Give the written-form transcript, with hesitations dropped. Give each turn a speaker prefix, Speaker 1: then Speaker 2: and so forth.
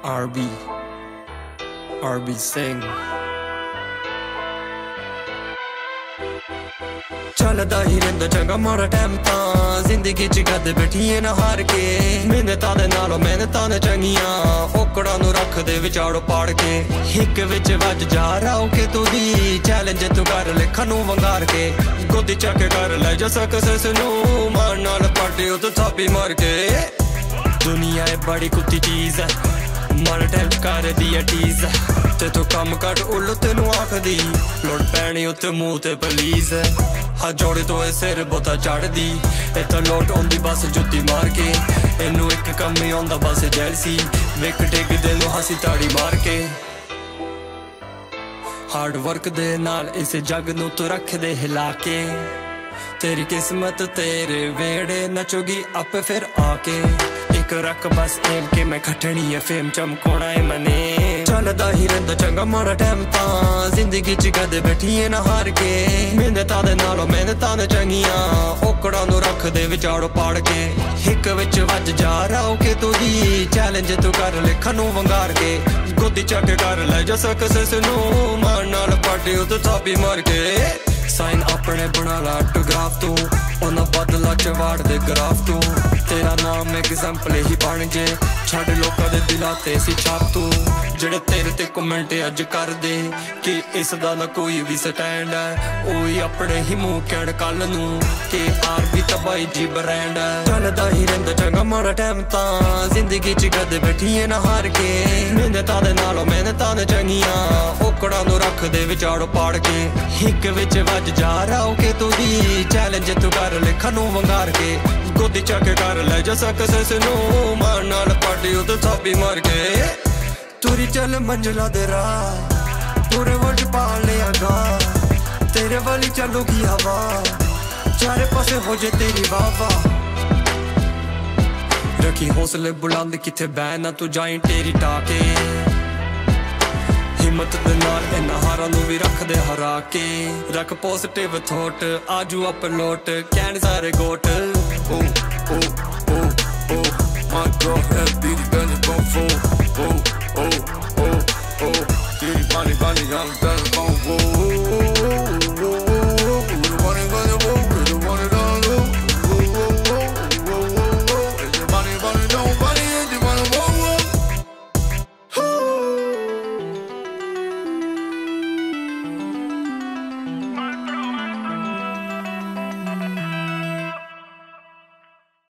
Speaker 1: RB Singh चलदा ही रहिंदा चंगा माड़ा टाइम तां जिंदगी च कदे बैठिए ना हार के मिन्नतां दे नालों मेहनतां ने चंगियां ओकड़ां नूं रख दे विचाड़ो पाड़ के हिक विच वज जा राओ के तू दी चैलेंज तू कर लिखण नूं वंगार के गोदी चक कर ले जा सक्सेस नूं मान नाल पाटे उत थापी मार के दुनिया है बड़ी कुत्ती चीज है मन टाइम कर दी है टीज ते तू कम कट उल्लू तेनू आखदी लोड़ पैनी उत्ते मुंह ते प्लीज हाथ जोड़े तो ए सिर बोता चढ़ दी इत्थे लोट आउंदी बस जुत्ती मार के इनू एक कम ही आउंदा बस जैलसी विक टिक दिल नू हंसी ताड़ी मार के हार्ड वर्क दे नाल इस जग नू तू रख दे हिला के तेरी किस्मत तेरे वेड़े नचोगी आपे फिर आके एक रख बस एम के मैं खटनी है फेम चमकोना है मने चलदा ही रहिंदा चंगा माड़ा टाइम तां जिंदगी च कदे बैठिए ना हार के मिन्नतां दे नालों मेहनतां ने चंगियां ओकड़ां नूं रख दे विचाड़ो पाड़ के हिक विच वज जा राओ के तू दी चैलेंज तू कर लिखण नूं वंगार के गोदी चक कर ले जा सक्सेस नूं मान नाल पाटे उत थापी मार के साइन अपने बना ला ऑटोग्राफ तू उन्हां बदला च वाड़ दे ग्राफ तू तेरा नाम एग्जाम्पल ही बन जे छड़ लोकां दे दिलां ते सी छाप तू जेड़े तेरे ते कमेंट अज कर दे कि इस दा ना कोई भी स्टैंड है ओही अपने ही मुंह कैड़ कल नूं के RB तबाई जी ब्रांड है चलदा ही रहिंदा चंगा माड़ा टाइम तां जिंदगी च कदे बैठिए ना हार के मिन्नतां दे नालों मेहनतां ने चंगियां ओकड़ां नूं रख दे विचाड़ो पाड़ के हिक विच वज जा राओ के तू दी चैलेंज तू कर लिखण नूं वंगार के गोदी चक कर ले जा सक्सेस नूं मान नाल पाटी उत थापी मार के तुरी चल मंजिला दे राह पूरे वर्ल्ड पा लिया गा तेरे वाली चलूगी हवा चारे पासे हो जे तेरी वावा रखी हौसले बुलंद किथे बह ना तू जाई टेरी टाके हिम्मत दे नाल इन्हां हारां नूं भी रख दे हरा के रख पॉजिटिव थॉट आजू अपलोट कहण सारे गोट ओ ओ ओ ओ my girl has did it done it gon' fall oh oh oh oh did it bunny I'm done gon' whoa